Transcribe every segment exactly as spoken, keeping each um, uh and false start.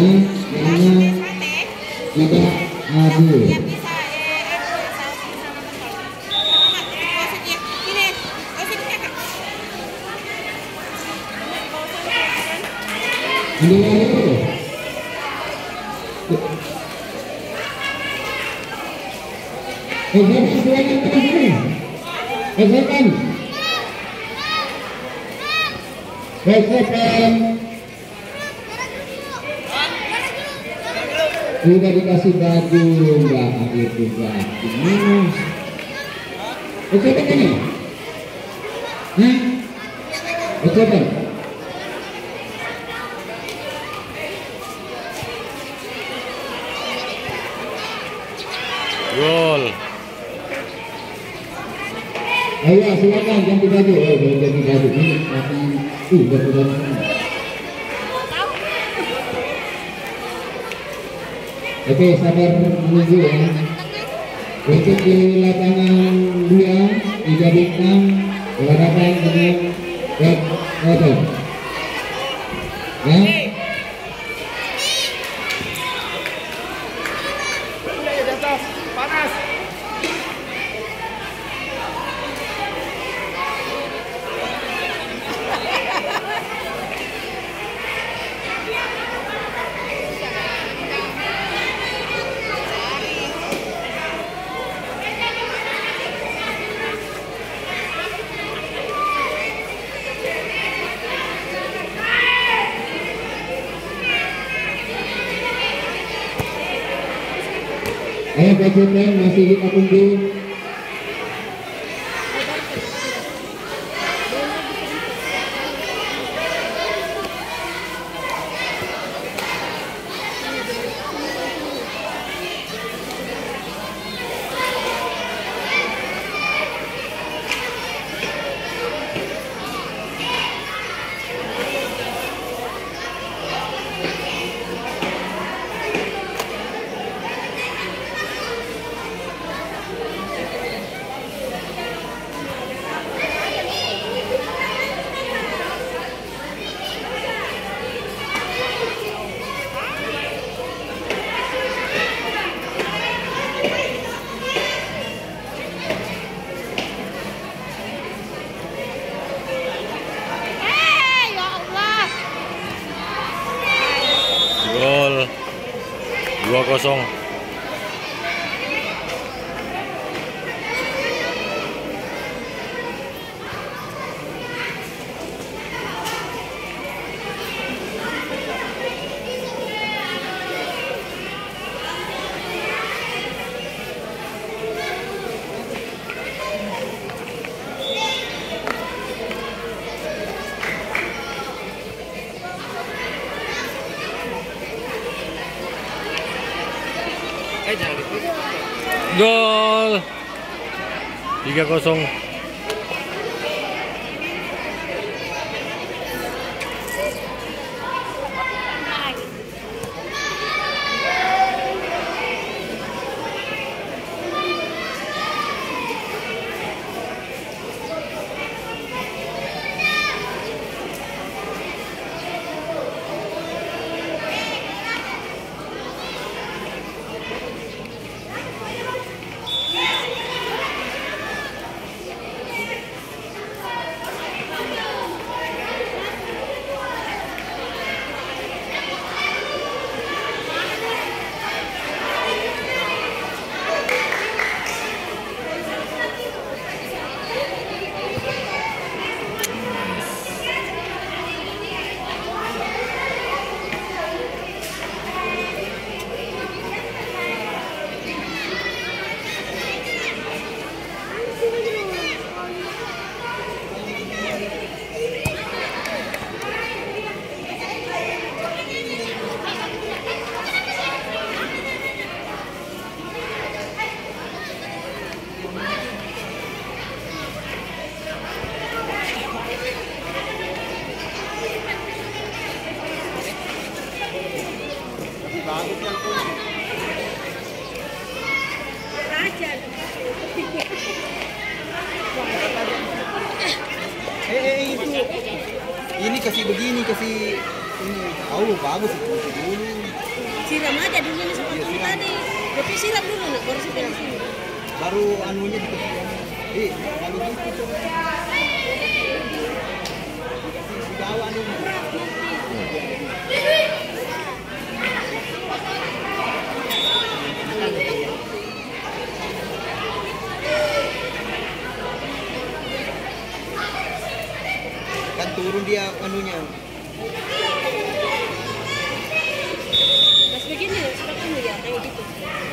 yang tidak adil. Ini itu. Ejekan silakan ke sini. Ejekan. Ejekan. Sudah dikasih baju enggak akhir juga. Gimana? Ejekan ini. Hah? Ejekan. Gol. Ayo silakan ganti baju. Oh, ganti baju ini tapi ih ganti baju. Oke, sabar menunggu ya. Untuk di lapangan dua tiga bintang berhadapan dengan Red Water. Ya. Panas. Ayo bajukan masih kita tunggu. Gol. dua kosong. Gol. tiga kosong. Eh, eh, itu ini kasih begini, kasih ini. Oh, bagus itu dulu. Siram aja dulu nih seperti tadi. Tapi siram dulu nak baru siram. Baru anunya dikasih. Ih, lalu gitu. Bawa anunya. Kan turun dia anunya. Mas begini seperti ini ya, kayak gitu.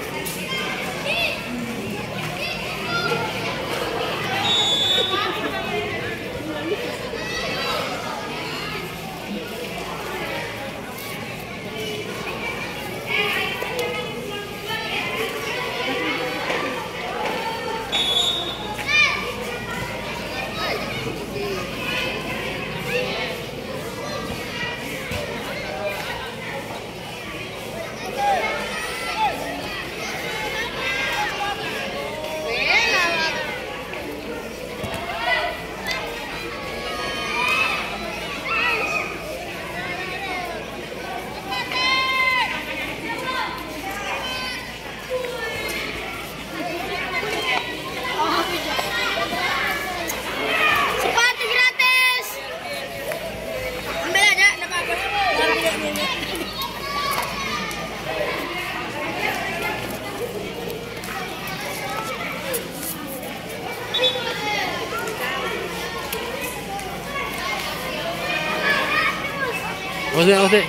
Sepatu gratis. Ambil aja, enggak apa-apa. Awas deh, awas deh.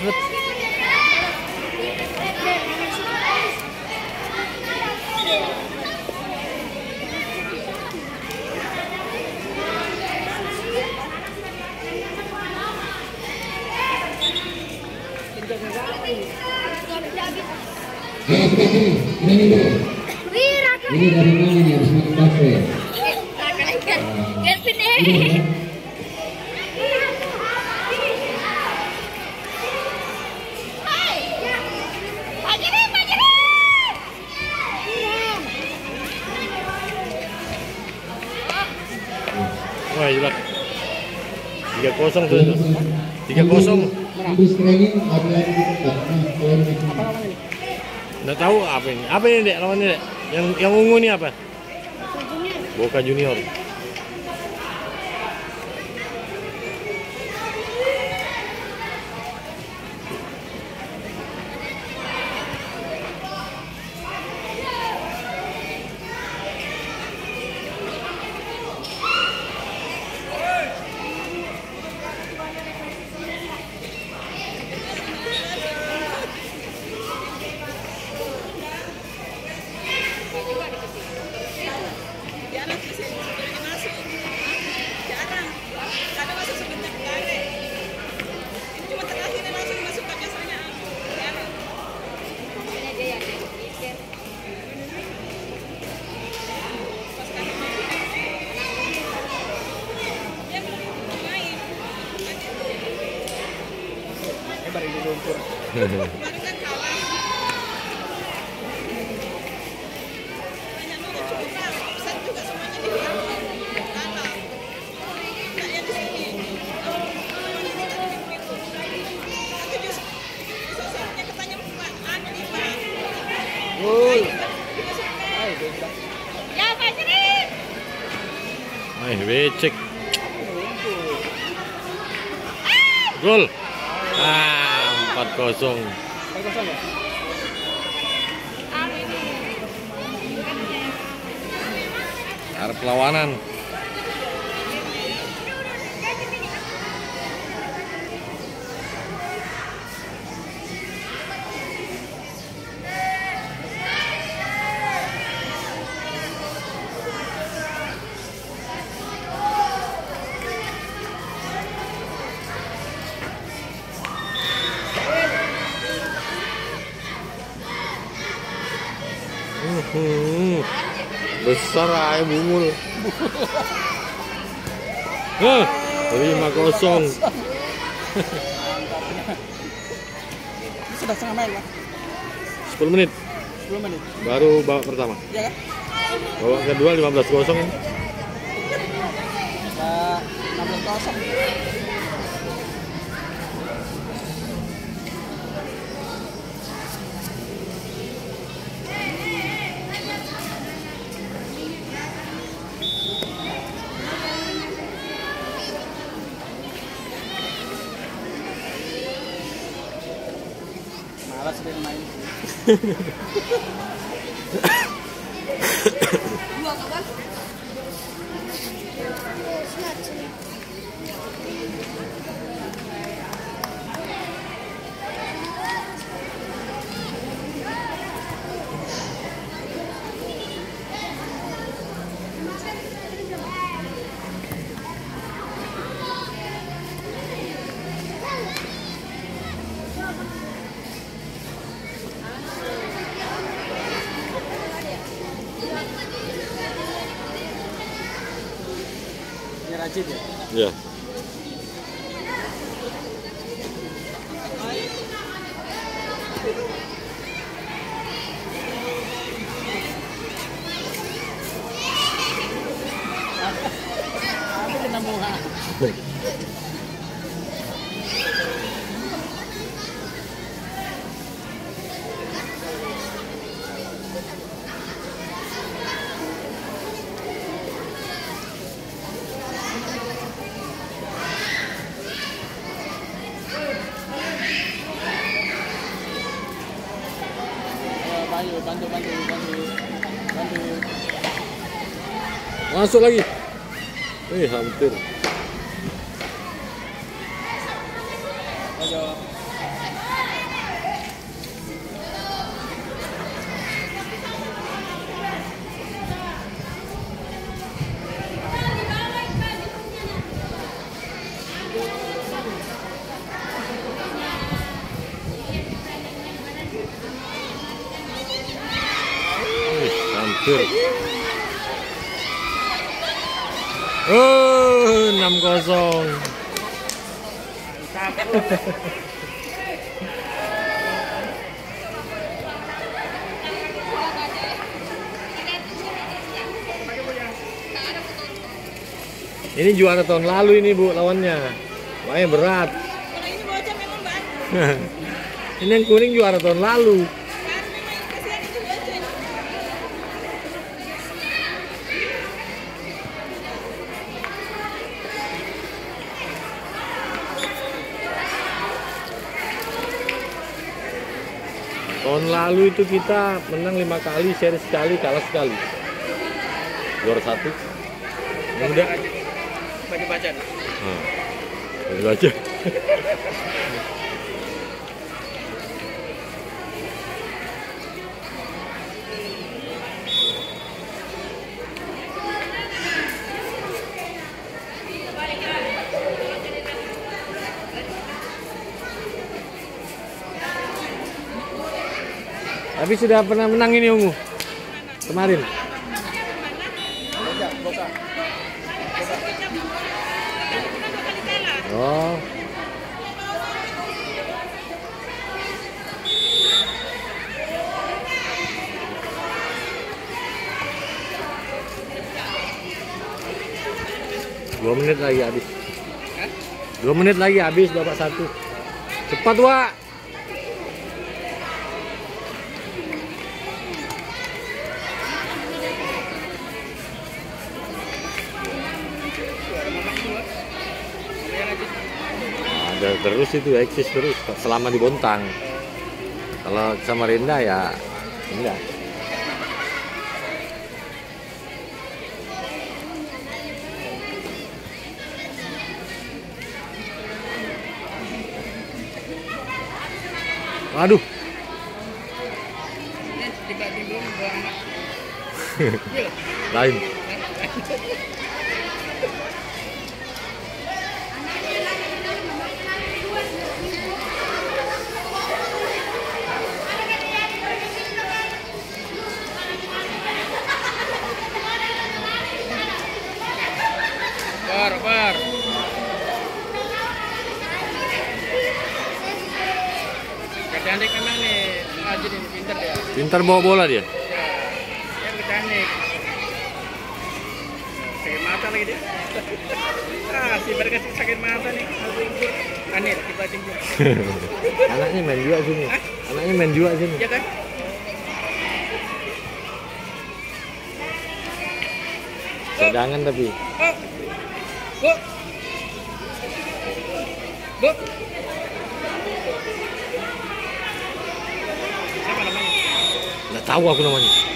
Eh, sudah sini, ini dulu. Ini dari mana nih? Harus makan bakso ya? Ini ya? Wah, jelas. Tiga kosong tuh. Tiga kosong. Habis training ada lagi di tempat. Nah, keluar di sini. Nggak tahu apa ini. Apa ini dek? Lawannya dek? Yang yang ungu ini apa? Boca Junior. Baru di lumpur. Gol. Ya, Pak Jering. Ay, becek. Gol. Ah, empat kosong. Arep lawanan. Hmm, besar ayam bumul. Hah, lima kosong. Sudah setengah main, Pak. Sepuluh menit. sepuluh menit. Baru babak pertama. Ya kan? Babak kedua lima belas kosong ini. enam belas kosong. Malas dia main. Dua kawan. Ini rajin ya. Ya. Apa kena muha? Ayo bantu bantu bantu bantu. Masuk lagi. Eh, hampir. Ayo. Eh, hampir. Oh, enam kosong. Ini juara tahun lalu ini Bu lawannya. Makanya berat. Kalau ini bocah memang banyak. Ini yang kuning juara tahun lalu. Kan memang kasihan itu bocah. Tahun lalu itu kita menang lima kali, seri sekali, kalah sekali. Juara satu. Yang udah. Baca-baca. Nah, baru aja. Tapi sudah pernah menang ini Ungu kemarin. Boka, boka. Oh. Dua menit lagi habis. Dua menit lagi habis babak satu. Cepat Wak. Ada terus itu eksis terus selama di Bontang. Kalau Samarinda ya enggak. Waduh. Lain. Bar, bar. Kecantik memang nih, rajin ini, pinter dia. Pintar bawa bola dia. Ya, yang kecantik. Sakit mata lagi dia. Ah, si mereka sakit mata nih. Aneh, kita timbul. Anaknya main juga sini. Anaknya main juga sini. Iya kan? Cadangan tapi. Oh. Bu. Bu. Nggak tahu aku namanya.